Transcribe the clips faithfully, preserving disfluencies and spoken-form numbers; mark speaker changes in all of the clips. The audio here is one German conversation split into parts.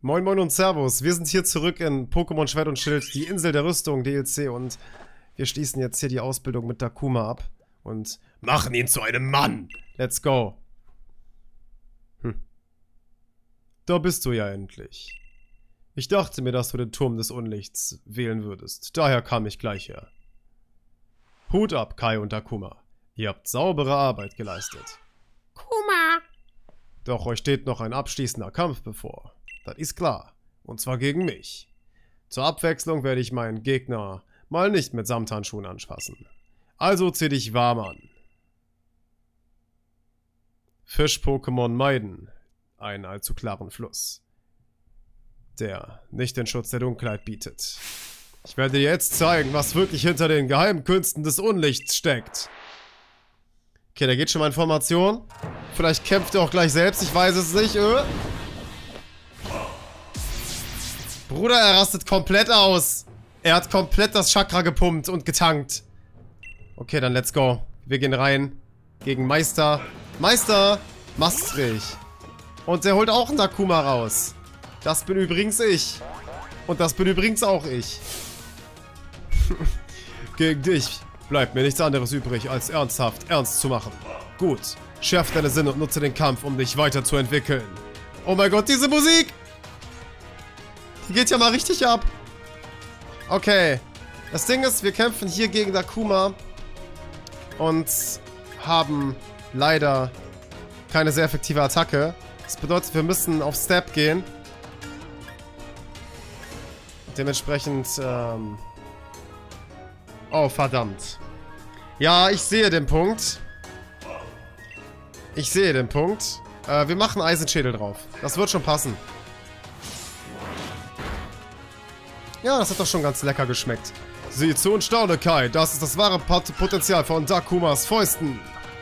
Speaker 1: Moin Moin und Servus, wir sind hier zurück in Pokémon Schwert und Schild, die Insel der Rüstung, D L C, und wir schließen jetzt hier die Ausbildung mit Dakuma ab und machen ihn zu einem Mann. Let's go. Hm. Da bist du ja endlich. Ich dachte mir, dass du den Turm des Unlichts wählen würdest, daher kam ich gleich her. Hut ab, Kai und Dakuma. Ihr habt saubere Arbeit geleistet.
Speaker 2: Kuma!
Speaker 1: Doch euch steht noch ein abschließender Kampf bevor. Das ist klar. Und zwar gegen mich. Zur Abwechslung werde ich meinen Gegner mal nicht mit Samthandschuhen anfassen. Also zieh dich warm an. Fisch-Pokémon meiden einen allzu klaren Fluss, der nicht den Schutz der Dunkelheit bietet. Ich werde dir jetzt zeigen, was wirklich hinter den geheimen Künsten des Unlichts steckt. Okay, da geht schon mal in Formation. Vielleicht kämpft er auch gleich selbst, ich weiß es nicht. Äh? Bruder, er rastet komplett aus. Er hat komplett das Chakra gepumpt und getankt. Okay, dann let's go. Wir gehen rein gegen Meister. Meister Maastricht. Und der holt auch einen Dakuma raus. Das bin übrigens ich. Und das bin übrigens auch ich. Gegen dich bleibt mir nichts anderes übrig, als ernsthaft ernst zu machen. Gut, schärf deine Sinne und nutze den Kampf, um dich weiterzuentwickeln. Oh mein Gott, diese Musik! Die geht ja mal richtig ab. Okay. Das Ding ist, wir kämpfen hier gegen Dakuma und haben leider keine sehr effektive Attacke. Das bedeutet, wir müssen auf Step gehen. Dementsprechend, ähm... oh, verdammt. Ja, ich sehe den Punkt. Ich sehe den Punkt. Äh, wir machen Eisenschädel drauf. Das wird schon passen. Ja, das hat doch schon ganz lecker geschmeckt. Sieh zu und staune, Kai. Das ist das wahre Pot Potenzial von Dakumas Fäusten.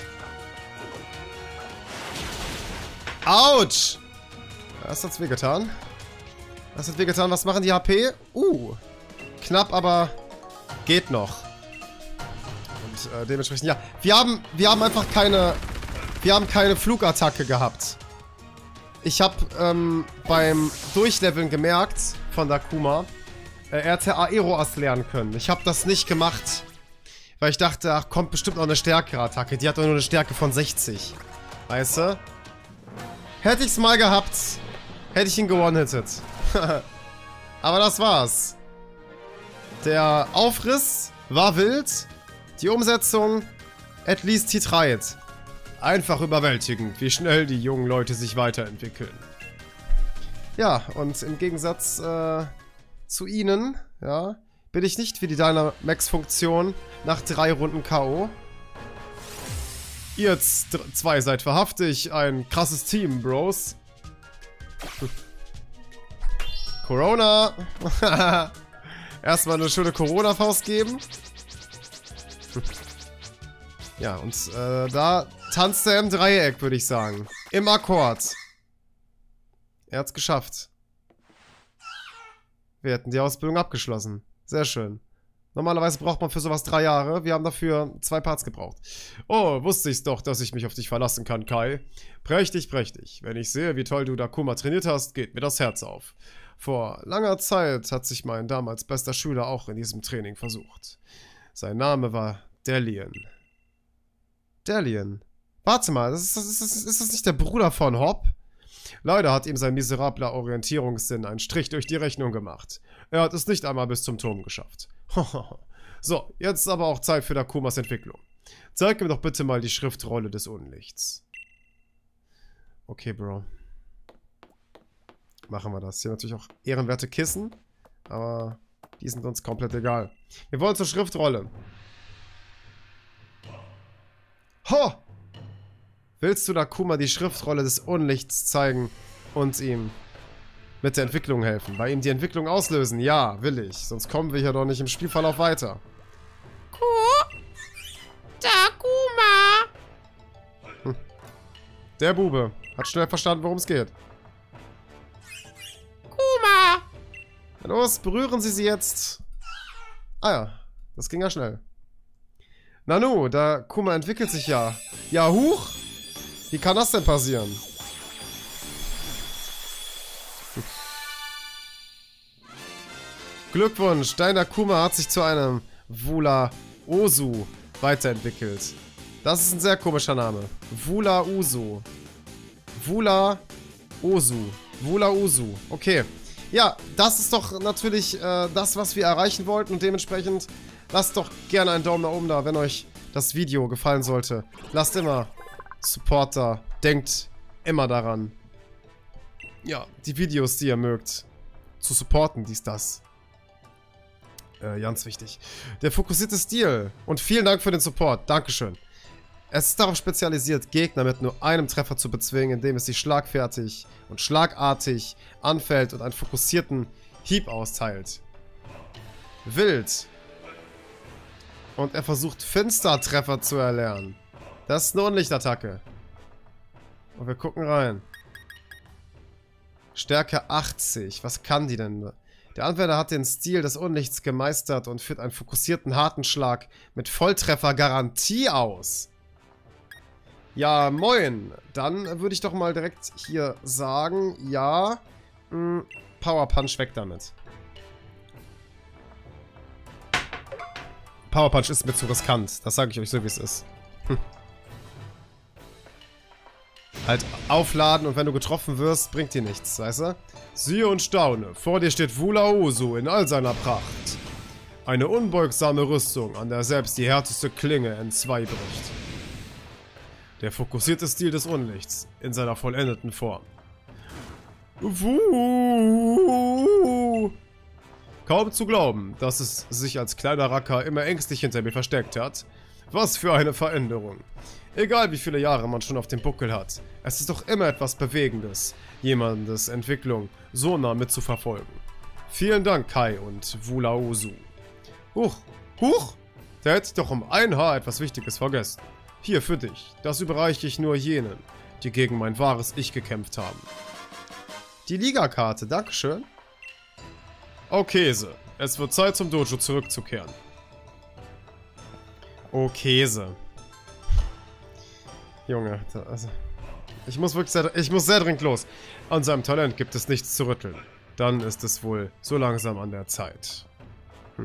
Speaker 1: Autsch! Das hat's wehgetan. Das hat wehgetan. Was machen die H P? Uh. Knapp, aber geht noch. Und äh, dementsprechend, ja. Wir haben, wir haben einfach keine... Wir haben keine Flugattacke gehabt. Ich habe ähm, beim Durchleveln gemerkt von Dakuma, äh, er hätte Aeroas lernen können. Ich habe das nicht gemacht, weil ich dachte, ach, kommt bestimmt noch eine stärkere Attacke. Die hat doch nur eine Stärke von sechzig. Weißt du? Hätte ich es mal gehabt, hätte ich ihn gewonnen-hittet. Aber das war's. Der Aufriss war wild. Die Umsetzung, at least he tried. Einfach überwältigend, wie schnell die jungen Leute sich weiterentwickeln. Ja, und im Gegensatz äh, zu ihnen, ja, bin ich nicht wie die Dynamax-Funktion nach drei Runden K O. Ihr zwei seid verhaftig, ein krasses Team, Bros. Corona. Erstmal eine schöne Corona-Faust geben. Ja, und äh, da tanzt er im Dreieck, würde ich sagen. Im Akkord. Er hat's geschafft. Wir hätten die Ausbildung abgeschlossen. Sehr schön. Normalerweise braucht man für sowas drei Jahre. Wir haben dafür zwei Parts gebraucht. Oh, wusste ich's doch, dass ich mich auf dich verlassen kann, Kai. Prächtig, prächtig. Wenn ich sehe, wie toll du Dakuma trainiert hast, geht mir das Herz auf. Vor langer Zeit hat sich mein damals bester Schüler auch in diesem Training versucht. Sein Name war Delian. Delian. Warte mal, ist das, ist, das, ist das nicht der Bruder von Hop? Leider hat ihm sein miserabler Orientierungssinn einen Strich durch die Rechnung gemacht. Er hat es nicht einmal bis zum Turm geschafft. So, jetzt ist aber auch Zeit für Dakumas Entwicklung. Zeig mir doch bitte mal die Schriftrolle des Unlichts. Okay, Bro. Machen wir das. Hier natürlich auch ehrenwerte Kissen, aber die sind uns komplett egal. Wir wollen zur Schriftrolle. Ho! Willst du Dakuma die Schriftrolle des Unlichts zeigen und ihm mit der Entwicklung helfen? Bei ihm die Entwicklung auslösen? Ja, will ich. Sonst kommen wir hier doch nicht im Spielverlauf weiter.
Speaker 2: Ko? Dakuma!
Speaker 1: Hm. Der Bube hat schnell verstanden, worum es geht.
Speaker 2: Kuma!
Speaker 1: Na los, berühren Sie sie jetzt. Ah ja, das ging ja schnell. Nanu, Dakuma entwickelt sich ja. Ja, huch! Wie kann das denn passieren? Glückwunsch, dein Akuma hat sich zu einem Wula-Osu weiterentwickelt. Das ist ein sehr komischer Name. Wula-Usu. Wula-Osu. Wula-Usu. Okay. Ja, das ist doch natürlich äh, das, was wir erreichen wollten. Und dementsprechend lasst doch gerne einen Daumen nach oben da, wenn euch das Video gefallen sollte. Lasst immer Support da. Denkt immer daran, ja, die Videos, die ihr mögt, zu supporten, dies, das. Äh, ganz wichtig. Der fokussierte Stil. Und vielen Dank für den Support. Dankeschön. Es ist darauf spezialisiert, Gegner mit nur einem Treffer zu bezwingen, indem es sie schlagfertig und schlagartig anfällt und einen fokussierten Hieb austeilt. Wild. Und er versucht, Finstertreffer zu erlernen. Das ist eine Unlichtattacke. Und wir gucken rein. Stärke achtzig. Was kann die denn? Der Anwender hat den Stil des Unlichts gemeistert und führt einen fokussierten harten Schlag mit Volltreffer-Garantie aus. Ja, moin. Dann würde ich doch mal direkt hier sagen, ja, mh, Power Punch weg damit. Power Punch ist mir zu riskant. Das sage ich euch so, wie es ist. Hm. Halt aufladen und wenn du getroffen wirst, bringt dir nichts, weißt du? Siehe und staune, vor dir steht Wula-Usu in all seiner Pracht. Eine unbeugsame Rüstung, an der selbst die härteste Klinge entzwei bricht. Der fokussierte Stil des Unlichts, in seiner vollendeten Form. Wuh. Kaum zu glauben, dass es sich als kleiner Racker immer ängstlich hinter mir versteckt hat. Was für eine Veränderung. Egal wie viele Jahre man schon auf dem Buckel hat, es ist doch immer etwas Bewegendes, jemandes Entwicklung so nah mitzuverfolgen. Vielen Dank, Kai und Wula-Usu. Huch, huch, da hätte ich doch um ein Haar etwas Wichtiges vergessen. Hier für dich, das überreiche ich nur jenen, die gegen mein wahres Ich gekämpft haben. Die Liga-Karte, dankeschön. Oh Käse, es wird Zeit zum Dojo zurückzukehren. Oh Käse. Junge, also, ich muss wirklich sehr, ich muss sehr dringend los. An seinem Talent gibt es nichts zu rütteln. Dann ist es wohl so langsam an der Zeit. Hm.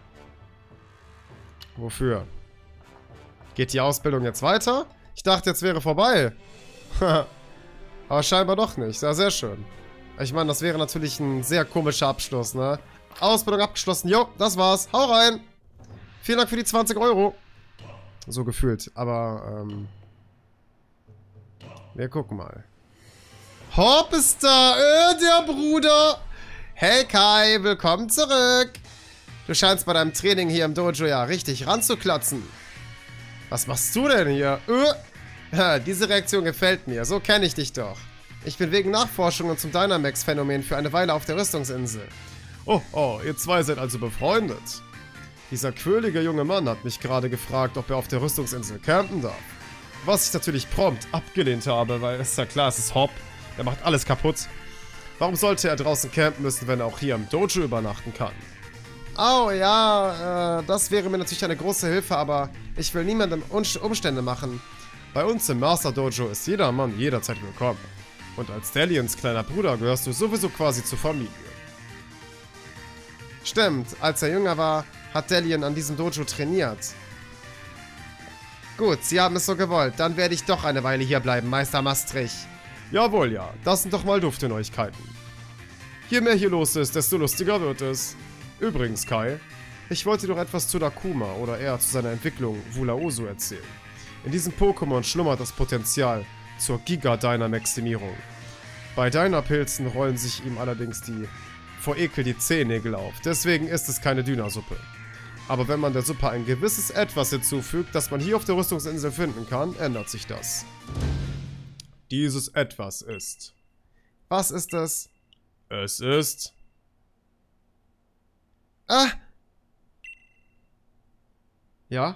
Speaker 1: Wofür? Geht die Ausbildung jetzt weiter? Ich dachte, jetzt wäre vorbei. Aber scheinbar doch nicht. Ja, sehr schön. Ich meine, das wäre natürlich ein sehr komischer Abschluss, ne? Ausbildung abgeschlossen. Jo, das war's. Hau rein. Vielen Dank für die zwanzig Euro. So gefühlt. Aber, ähm... wir gucken mal. Hopp ist da. Äh, der Bruder. Hey Kai, willkommen zurück. Du scheinst bei deinem Training hier im Dojo ja richtig ranzuklatzen. Was machst du denn hier? Äh. Ja, diese Reaktion gefällt mir. So kenne ich dich doch. Ich bin wegen Nachforschungen zum Dynamax-Phänomen für eine Weile auf der Rüstungsinsel. Oh, oh, ihr zwei seid also befreundet. Dieser quirlige junge Mann hat mich gerade gefragt, ob er auf der Rüstungsinsel campen darf. Was ich natürlich prompt abgelehnt habe, weil ist ja klar, es ist Hopp. Er macht alles kaputt. Warum sollte er draußen campen müssen, wenn er auch hier im Dojo übernachten kann? Oh ja, äh, das wäre mir natürlich eine große Hilfe, aber ich will niemandem Umstände machen. Bei uns im Master Dojo ist jeder Mann jederzeit willkommen. Und als Dalians kleiner Bruder gehörst du sowieso quasi zur Familie. Stimmt, als er jünger war, hat Dalian an diesem Dojo trainiert. Gut, sie haben es so gewollt. Dann werde ich doch eine Weile hier bleiben, Meister Maastrich. Jawohl, ja. Das sind doch mal dufte Neuigkeiten. Je mehr hier los ist, desto lustiger wird es. Übrigens, Kai, ich wollte doch etwas zu Dakuma oder eher zu seiner Entwicklung Wula-Usu erzählen. In diesem Pokémon schlummert das Potenzial zur Giga-Dynamaximierung. Bei Dynapilzen rollen sich ihm allerdings die vor Ekel die Zehennägel auf. Deswegen ist es keine Dynasuppe. Aber wenn man der Suppe ein gewisses Etwas hinzufügt, das man hier auf der Rüstungsinsel finden kann, ändert sich das. Dieses Etwas ist... Was ist es? Es ist... Ah! Ja?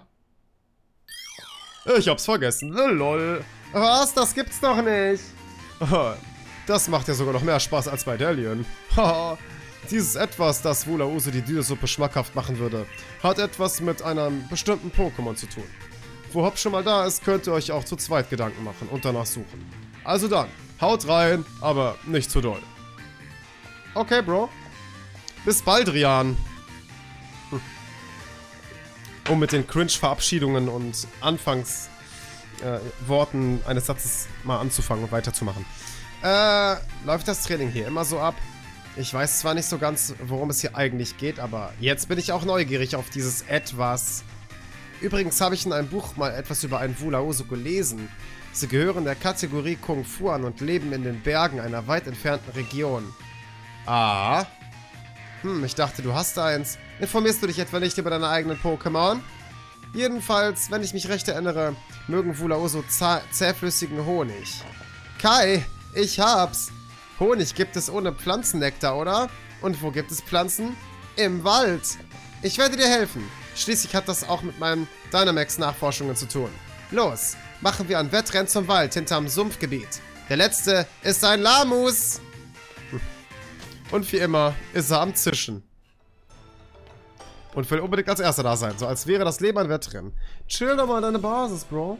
Speaker 1: Ich hab's vergessen. Lol. Was? Das gibt's doch nicht. Das macht ja sogar noch mehr Spaß als bei Dalian. Haha. Dieses Etwas, das Wula-Usu die Dynasuppe schmackhaft machen würde, hat etwas mit einem bestimmten Pokémon zu tun. Wo Hopp schon mal da ist, könnt ihr euch auch zu zweit Gedanken machen und danach suchen. Also dann, haut rein, aber nicht zu doll. Okay, Bro. Bis bald, Rian. Hm. Um mit den Cringe-Verabschiedungen und Anfangsworten äh, eines Satzes mal anzufangen und weiterzumachen. Äh, läuft das Training hier immer so ab? Ich weiß zwar nicht so ganz, worum es hier eigentlich geht, aber jetzt bin ich auch neugierig auf dieses Etwas. Übrigens habe ich in einem Buch mal etwas über einen Wulauso gelesen. Sie gehören der Kategorie Kung Fu an und leben in den Bergen einer weit entfernten Region. Ah. Hm, ich dachte, du hast eins. Informierst du dich etwa nicht über deine eigenen Pokémon? Jedenfalls, wenn ich mich recht erinnere, mögen Wulauso zähflüssigen Honig. Kai, ich hab's. Honig gibt es ohne Pflanzennektar, oder? Und wo gibt es Pflanzen? Im Wald. Ich werde dir helfen. Schließlich hat das auch mit meinen Dynamax-Nachforschungen zu tun. Los, machen wir ein Wettrennen zum Wald hinterm Sumpfgebiet. Der letzte ist ein Lamus. Und wie immer ist er am Zischen. Und will unbedingt als Erster da sein. So als wäre das Leben ein Wettrennen. Chill doch mal deine Basis, Bro.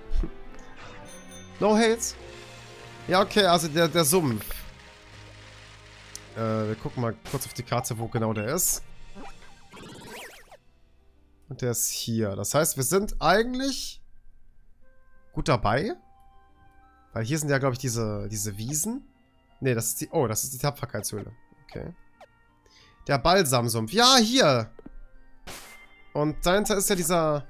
Speaker 1: No hates. Ja, okay, also der, der Sumpf. Äh, wir gucken mal kurz auf die Karte, wo genau der ist. Und der ist hier. Das heißt, wir sind eigentlich gut dabei. Weil hier sind ja, glaube ich, diese, diese Wiesen. Ne, das ist die... Oh, das ist die Tapferkeitshöhle. Okay. Der Balsamsumpf. Ja, hier! Und dahinter ist ja dieser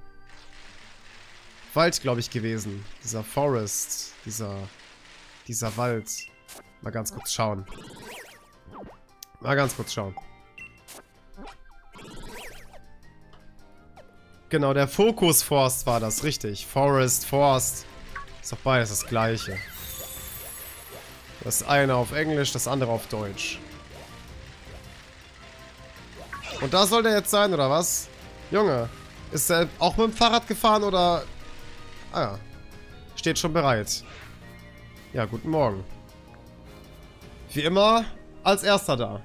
Speaker 1: Wald, glaube ich, gewesen. Dieser Forest. Dieser... Dieser Wald. Mal ganz kurz schauen. Mal ganz kurz schauen. Genau, der Fokusforst war das, richtig. Forest, Forst. Ist doch beides das gleiche. Das eine auf Englisch, das andere auf Deutsch. Und da soll der jetzt sein, oder was? Junge, ist er auch mit dem Fahrrad gefahren, oder... Ah ja. Steht schon bereit. Ja, guten Morgen. Wie immer, als Erster da.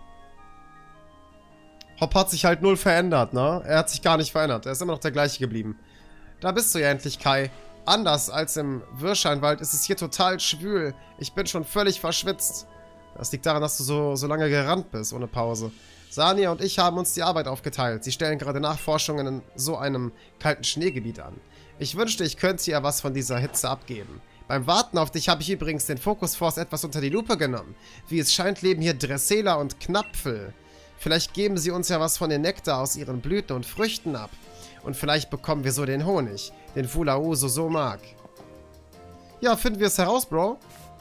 Speaker 1: Hopp hat sich halt null verändert, ne? Er hat sich gar nicht verändert. Er ist immer noch der gleiche geblieben. Da bist du ja endlich, Kai. Anders als im Wirscheinwald ist es hier total schwül. Ich bin schon völlig verschwitzt. Das liegt daran, dass du so, so lange gerannt bist, ohne Pause. Sania und ich haben uns die Arbeit aufgeteilt. Sie stellen gerade Nachforschungen in so einem kalten Schneegebiet an. Ich wünschte, ich könnte ihr was von dieser Hitze abgeben. Beim Warten auf dich habe ich übrigens den Fokusforst etwas unter die Lupe genommen. Wie es scheint, leben hier Dressela und Knapfel. Vielleicht geben sie uns ja was von den Nektar aus ihren Blüten und Früchten ab. Und vielleicht bekommen wir so den Honig, den Wulauso so mag. Ja, finden wir es heraus, Bro.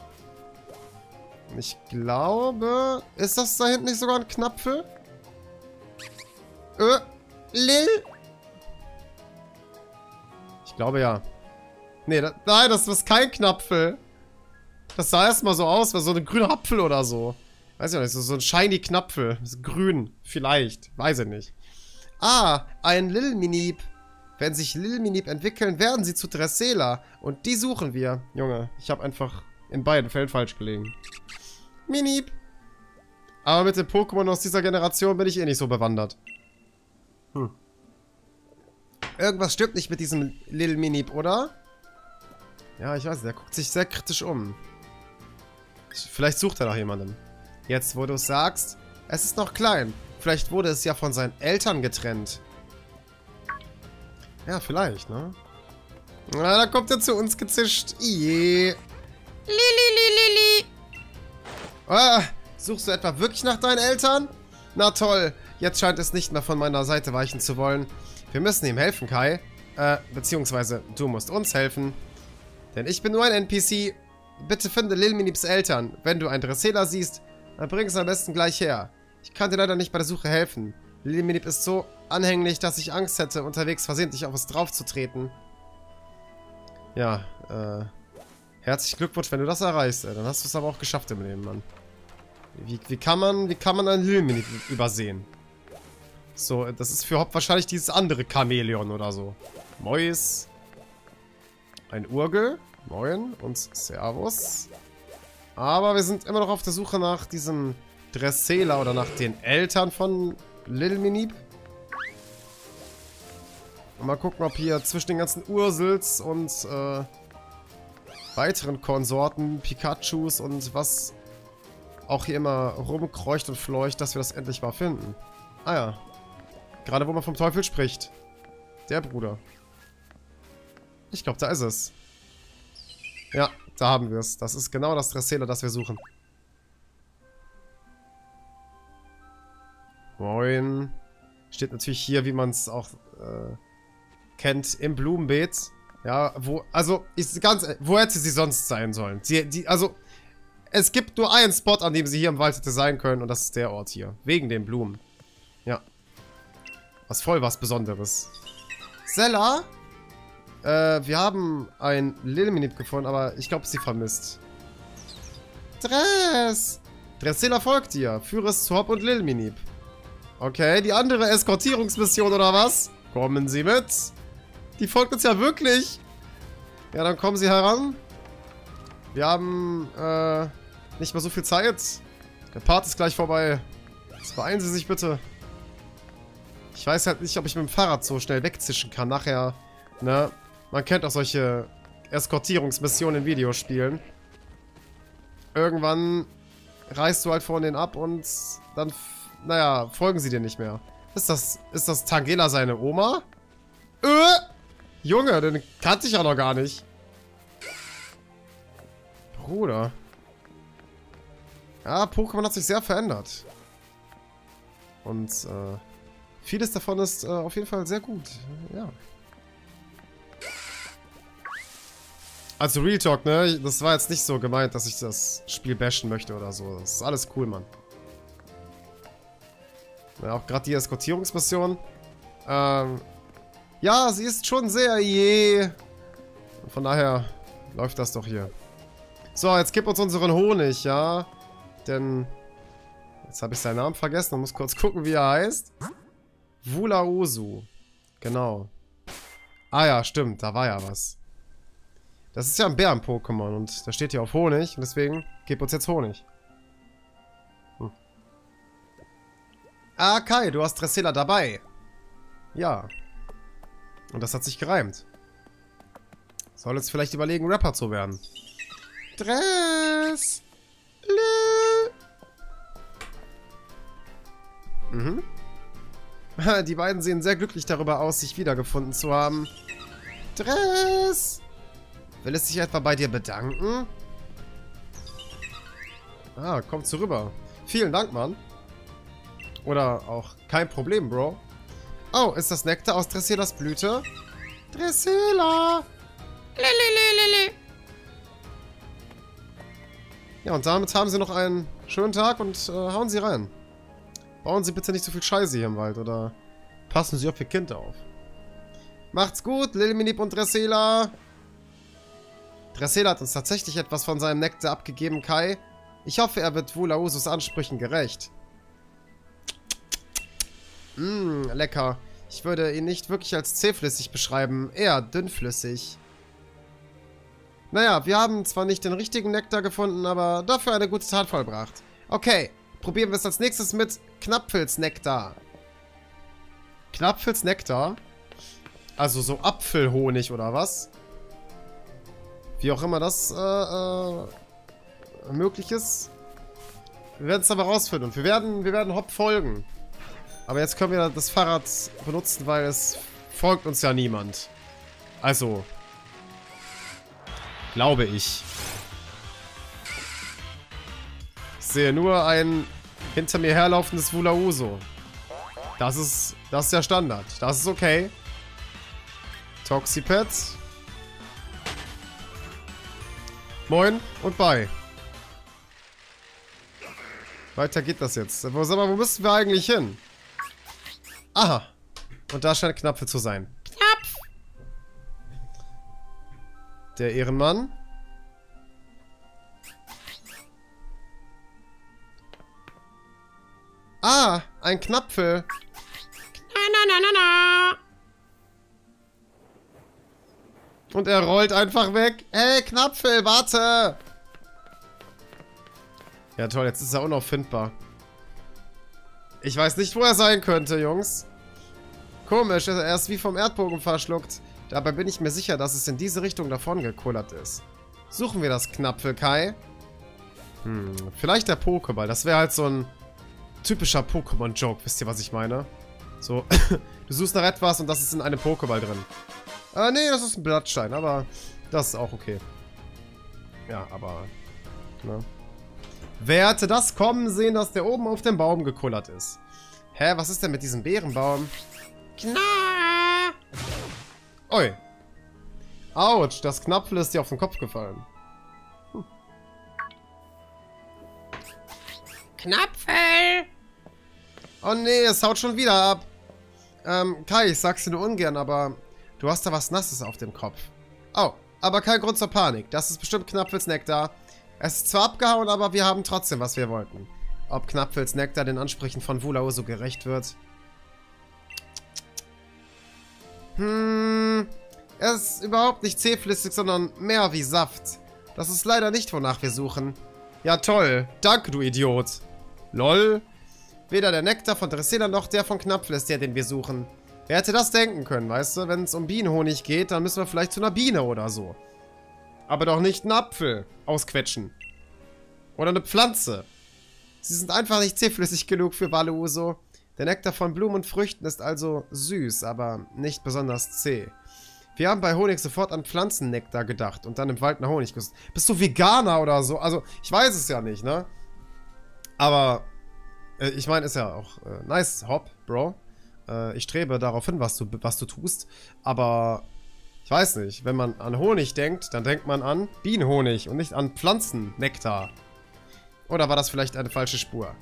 Speaker 1: Ich glaube... Ist das da hinten nicht sogar ein Knapfel? Äh, Lil? Ich glaube ja. Nee, da, nein, das ist kein Knapfel. Das sah erstmal so aus, wie so ein grüner Apfel oder so. Weiß ich nicht, so ein shiny Knapfel. Grün, vielleicht. Weiß ich nicht. Ah, ein Lilminib. Wenn sich Lilminib entwickeln, werden sie zu Dressela. Und die suchen wir. Junge, ich habe einfach in beiden Fällen falsch gelegen. Minib. Aber mit den Pokémon aus dieser Generation bin ich eh nicht so bewandert. Hm. Irgendwas stimmt nicht mit diesem Lilminib, oder? Ja, ich weiß, der guckt sich sehr kritisch um. Vielleicht sucht er nach jemandem. Jetzt, wo du es sagst, es ist noch klein. Vielleicht wurde es ja von seinen Eltern getrennt. Ja, vielleicht, ne? Na, da kommt er zu uns gezischt. Ije.
Speaker 2: Lili, Lili, Lili.
Speaker 1: Ah, suchst du etwa wirklich nach deinen Eltern? Na toll, jetzt scheint es nicht mehr von meiner Seite weichen zu wollen. Wir müssen ihm helfen, Kai. Äh, beziehungsweise du musst uns helfen. Denn ich bin nur ein N P C. Bitte finde Lilminibs Eltern. Wenn du ein Dressela siehst, dann bring es am besten gleich her. Ich kann dir leider nicht bei der Suche helfen. Lilminib ist so anhänglich, dass ich Angst hätte, unterwegs versehentlich auf es draufzutreten. Ja, äh... herzlichen Glückwunsch, wenn du das erreichst, ey. Dann hast du es aber auch geschafft im Leben, Mann. Wie, wie kann man, wie kann man ein Lilminib übersehen? So, das ist für Hopp wahrscheinlich dieses andere Chamäleon oder so. Mois. Ein Urgel. Moin und Servus. Aber wir sind immer noch auf der Suche nach diesem Dressela oder nach den Eltern von Lilminib. Und mal gucken, ob hier zwischen den ganzen Ursels und äh, weiteren Konsorten, Pikachus und was auch hier immer rumkreucht und fleucht, dass wir das endlich mal finden. Ah ja. Gerade wo man vom Teufel spricht. Der Bruder. Ich glaube, da ist es. Ja, da haben wir es. Das ist genau das Dressela, das wir suchen. Moin. Steht natürlich hier, wie man es auch äh, kennt, im Blumenbeet. Ja, wo, also, ich, ganz, wo hätte sie sonst sein sollen? Die, die, also, es gibt nur einen Spot, an dem sie hier im Wald hätte sein können, und das ist der Ort hier. Wegen den Blumen. Ja. Was voll was Besonderes. Zella? Äh, wir haben ein Lilminip gefunden, aber ich glaube, sie vermisst. Dress! Dressela folgt dir. Führe es zu Hop und Lilminip. Okay, die andere Eskortierungsmission oder was? Kommen Sie mit. Die folgt uns ja wirklich. Ja, dann kommen Sie heran. Wir haben äh, nicht mehr so viel Zeit. Der Part ist gleich vorbei. Jetzt beeilen Sie sich bitte. Ich weiß halt nicht, ob ich mit dem Fahrrad so schnell wegzischen kann. Nachher, ne? Man kennt auch solche Eskortierungsmissionen in Videospielen. Irgendwann reißt du halt von denen ab und dann, naja, folgen sie dir nicht mehr. Ist das, ist das Tangela seine Oma? Äh! Junge, den kannte ich ja noch gar nicht. Bruder. Ja, Pokémon hat sich sehr verändert. Und, äh, vieles davon ist äh, auf jeden Fall sehr gut. Ja. Also Real Talk, ne? Das war jetzt nicht so gemeint, dass ich das Spiel bashen möchte oder so. Das ist alles cool, Mann. Ja, auch gerade die Eskortierungsmission. Ähm, ja, sie ist schon sehr je. Von daher läuft das doch hier. So, jetzt gib uns unseren Honig, ja? Denn jetzt habe ich seinen Namen vergessen und muss kurz gucken, wie er heißt. Wulausu. Genau. Ah ja, stimmt, da war ja was. Das ist ja ein Bären-Pokémon und da steht hier auf Honig und deswegen gib uns jetzt Honig. Hm. Ah, Kai, du hast Dressela dabei. Ja. Und das hat sich gereimt. Soll jetzt vielleicht überlegen, Rapper zu werden. Dress. Mhm. Die beiden sehen sehr glücklich darüber aus, sich wiedergefunden zu haben. Dress. Will es sich etwa bei dir bedanken? Ah, komm zu rüber. Vielen Dank, Mann. Oder auch kein Problem, Bro. Oh, ist das Nektar aus Dresselas Blüte? Dressela!
Speaker 2: Lili.
Speaker 1: Ja, und damit haben sie noch einen schönen Tag und äh, hauen sie rein. Bauen Sie bitte nicht so viel Scheiße hier im Wald oder passen Sie auf Ihr Kind auf. Macht's gut, Lilminip und Dressela. Dressela hat uns tatsächlich etwas von seinem Nektar abgegeben, Kai. Ich hoffe, er wird Wulausus Ansprüchen gerecht. Mmm, lecker. Ich würde ihn nicht wirklich als zähflüssig beschreiben, eher dünnflüssig. Naja, wir haben zwar nicht den richtigen Nektar gefunden, aber dafür eine gute Tat vollbracht. Okay, probieren wir es als nächstes mit Knapfelsnektar. Knapfelsnektar? Also so Apfelhonig oder was? Wie auch immer das äh, äh, möglich ist. Wir werden es aber rausfinden und wir werden, wir werden Hop folgen. Aber jetzt können wir das Fahrrad benutzen, weil es folgt uns ja niemand. Also, glaube ich. Ich sehe nur ein hinter mir herlaufendes Wulausu. Das ist, das ist der Standard. Das ist okay. Toxipet. Moin und bye. Weiter geht das jetzt. Sag mal, wo müssen wir eigentlich hin? Aha. Und da scheint Knapfe zu sein.
Speaker 2: Knapf.
Speaker 1: Der Ehrenmann. Ah, ein Knapfel.
Speaker 2: Na, na, na, na, na.
Speaker 1: Und er rollt einfach weg. Hey, Knapfel, warte. Ja, toll, jetzt ist er unauffindbar. Ich weiß nicht, wo er sein könnte, Jungs. Komisch, er ist wie vom Erdbogen verschluckt. Dabei bin ich mir sicher, dass es in diese Richtung davon gekullert ist. Suchen wir das Knapfel, Kai. Hm, vielleicht der Pokéball. Das wäre halt so ein typischer Pokémon-Joke. Wisst ihr, was ich meine? So, du suchst nach etwas und das ist in einem Pokéball drin. Äh, nee, das ist ein Blattstein, aber das ist auch okay. Ja, aber... Ne? Wer hätte das kommen sehen, dass der oben auf dem Baum gekullert ist? Hä, was ist denn mit diesem Beerenbaum?
Speaker 2: Kna.
Speaker 1: Ui. Autsch, das Knapfel ist dir auf den Kopf gefallen. Hm.
Speaker 2: Knapfel.
Speaker 1: Oh nee, es haut schon wieder ab. Ähm, Kai, ich sag's dir nur ungern, aber du hast da was Nasses auf dem Kopf. Oh, aber kein Grund zur Panik. Das ist bestimmt Knapfels Nektar. Es ist zwar abgehauen, aber wir haben trotzdem, was wir wollten. Ob Knapfels Nektar den Ansprüchen von Wulao so gerecht wird? Hm, er ist überhaupt nicht zähflüssig, sondern mehr wie Saft. Das ist leider nicht, wonach wir suchen. Ja toll, danke du Idiot. Lol. Weder der Nektar von Dressela noch der von Knapfel ist der, den wir suchen. Wer hätte das denken können, weißt du? Wenn es um Bienenhonig geht, dann müssen wir vielleicht zu einer Biene oder so. Aber doch nicht einen Apfel ausquetschen. Oder eine Pflanze. Sie sind einfach nicht zähflüssig genug für Waluso. Der Nektar von Blumen und Früchten ist also süß, aber nicht besonders zäh. Wir haben bei Honig sofort an Pflanzennektar gedacht und dann im Wald nach Honig gesucht. Bist du Veganer oder so? Also, ich weiß es ja nicht, ne? Aber, äh, ich meine, ist ja auch äh, nice, Hop, Bro. Äh, ich strebe darauf hin, was du, was du tust. Aber, ich weiß nicht, wenn man an Honig denkt, dann denkt man an Bienenhonig und nicht an Pflanzennektar. Oder war das vielleicht eine falsche Spur?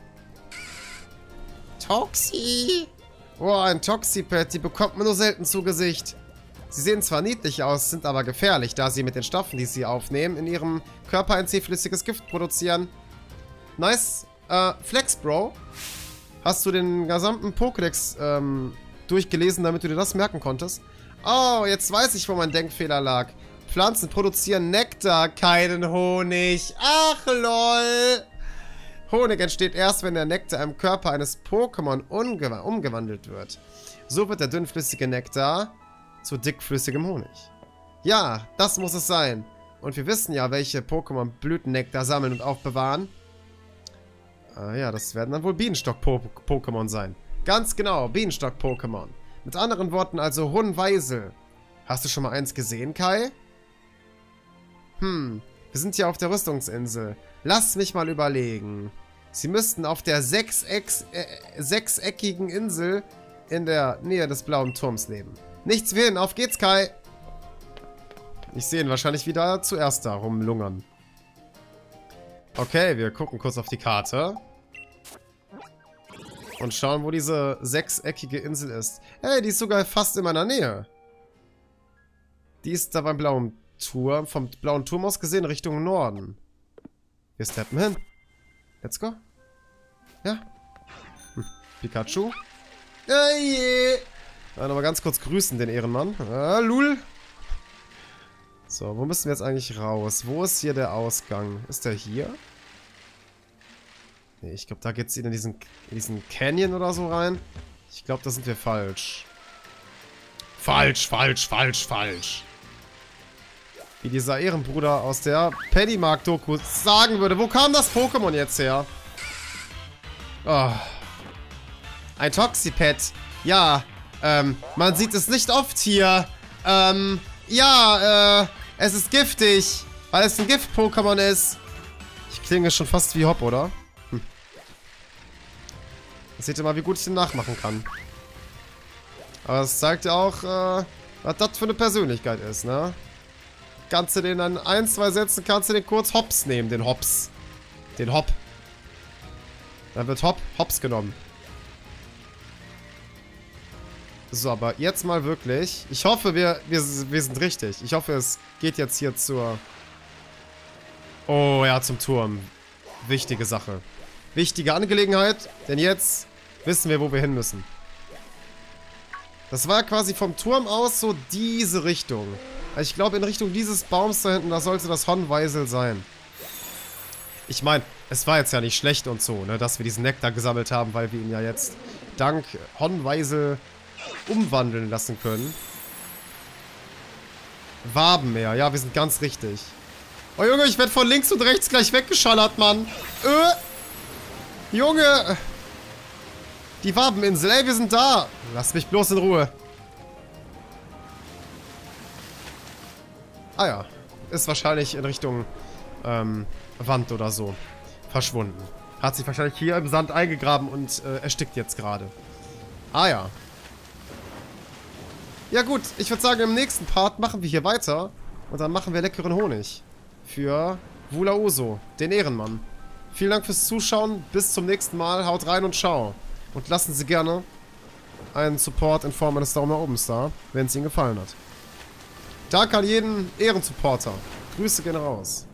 Speaker 2: Toxi.
Speaker 1: Oh, ein Toxipet, die bekommt man nur selten zu Gesicht. Sie sehen zwar niedlich aus, sind aber gefährlich, da sie mit den Stoffen, die sie aufnehmen, in ihrem Körper ein zähflüssiges Gift produzieren. Nice. Äh, Flex, Bro. Hast du den gesamten Pokédex ähm, durchgelesen, damit du dir das merken konntest? Oh, jetzt weiß ich, wo mein Denkfehler lag. Pflanzen produzieren Nektar, keinen Honig. Ach, lol. Honig entsteht erst, wenn der Nektar im Körper eines Pokémon umgewandelt wird. So wird der dünnflüssige Nektar zu dickflüssigem Honig. Ja, das muss es sein. Und wir wissen ja, welche Pokémon Blütennektar sammeln und aufbewahren. Äh, ja, das werden dann wohl Bienenstock-Pokémon sein. Ganz genau, Bienenstock-Pokémon. Mit anderen Worten also Hohenweisel. Hast du schon mal eins gesehen, Kai? Hm, wir sind hier auf der Rüstungsinsel. Lass mich mal überlegen. Sie müssten auf der sechseck äh, sechseckigen Insel in der Nähe des blauen Turms leben. Nichts wie hin, auf geht's, Kai. Ich sehe ihn wahrscheinlich wieder zuerst da rumlungern. Okay, wir gucken kurz auf die Karte. Und schauen, wo diese sechseckige Insel ist. Hey, die ist sogar fast in meiner Nähe. Die ist da beim blauen Turm, vom blauen Turm aus gesehen, Richtung Norden. Wir steppen hin. Let's go. Ja. Hm. Pikachu. Hey. Ja, nochmal ganz kurz grüßen, den Ehrenmann. Ah, lul. So, wo müssen wir jetzt eigentlich raus? Wo ist hier der Ausgang? Ist der hier? Nee, ich glaube, da geht es in diesen, in diesen Canyon oder so rein. Ich glaube, da sind wir falsch. Falsch, falsch, falsch, falsch. Wie dieser Ehrenbruder aus der Pennymark-Doku sagen würde. Wo kam das Pokémon jetzt her? Oh. Ein Toxipet. Ja, ähm, man sieht es nicht oft hier. Ähm, ja, äh, es ist giftig, weil es ein Gift-Pokémon ist. Ich klinge schon fast wie Hop, oder? Hm. Seht ihr mal, wie gut ich den nachmachen kann. Aber es zeigt ja auch, äh, was das für eine Persönlichkeit ist, ne? Kannst du den an ein, zwei Sätzen, kannst du den kurz Hops nehmen, den Hops. Den Hop. Dann wird Hop, Hops genommen. So, aber jetzt mal wirklich. Ich hoffe, wir, wir, wir sind richtig. Ich hoffe, es geht jetzt hier zur... Oh ja, zum Turm. Wichtige Sache. Wichtige Angelegenheit, denn jetzt wissen wir, wo wir hin müssen. Das war quasi vom Turm aus so diese Richtung. Also ich glaube, in Richtung dieses Baums da hinten, da sollte das Hohenweisel sein. Ich meine, es war jetzt ja nicht schlecht und so, ne, dass wir diesen Nektar gesammelt haben, weil wir ihn ja jetzt dank Hohenweisel umwandeln lassen können. Wabenmeer, ja, wir sind ganz richtig. Oh Junge, ich werde von links und rechts gleich weggeschallert, Mann. Äh. Junge. Die Wabeninsel. Ey, wir sind da. Lass mich bloß in Ruhe. Ah ja. Ist wahrscheinlich in Richtung ähm, Wand oder so verschwunden. Hat sich wahrscheinlich hier im Sand eingegraben und äh, erstickt jetzt gerade. Ah ja. Ja gut, ich würde sagen, im nächsten Part machen wir hier weiter. Und dann machen wir leckeren Honig. Für Wulaoso, den Ehrenmann. Vielen Dank fürs Zuschauen. Bis zum nächsten Mal. Haut rein und ciao. Und lassen Sie gerne einen Support in Form eines Daumen nach oben da, wenn es Ihnen gefallen hat. Danke an jeden Ehrensupporter. Grüße gehen raus.